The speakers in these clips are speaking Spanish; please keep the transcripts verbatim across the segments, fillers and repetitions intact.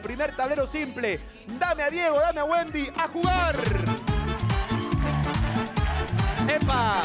Primer tablero simple. Dame a Diego, dame a Wendy, a jugar. ¡Epa!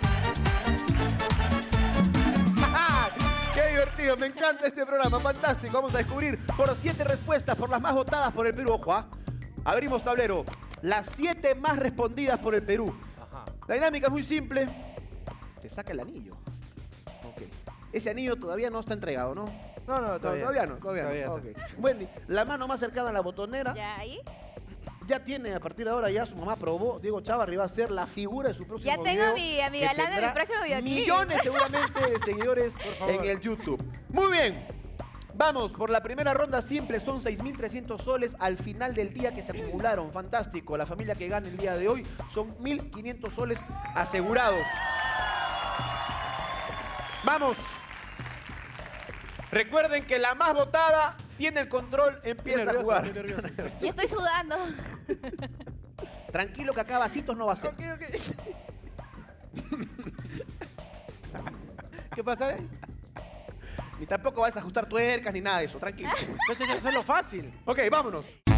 ¡Qué divertido! Me encanta este programa, fantástico. Vamos a descubrir por siete respuestas, por las más votadas por el Perú. Ojo, ¿ah? Abrimos tablero. Las siete más respondidas por el Perú. Ajá. La dinámica es muy simple. Se saca el anillo. Ok. Ese anillo todavía no está entregado, ¿no? No, no, todavía, todavía no. Todavía, todavía no. Okay. Wendy, la mano más cercana a la botonera. ¿Ya ahí? Ya tiene, a partir de ahora, ya su mamá probó. Diego Chávarri va a ser la figura de su próximo video. Ya tengo mi, a mi galán de mi próximo video. Millones seguramente de seguidores en el YouTube. Muy bien. Vamos, por la primera ronda simple son seis mil trescientos soles al final del día que se acumularon. Fantástico. La familia que gana el día de hoy son mil quinientos soles asegurados. Vamos. Recuerden que la más votada tiene el control, empieza nervioso, a jugar. Yo estoy sudando. Tranquilo que acá vasitos no va a ser. Okay, okay. ¿Qué pasa? Ni tampoco vas a ajustar tuercas ni nada de eso, tranquilo. Eso es lo fácil. Ok, vámonos.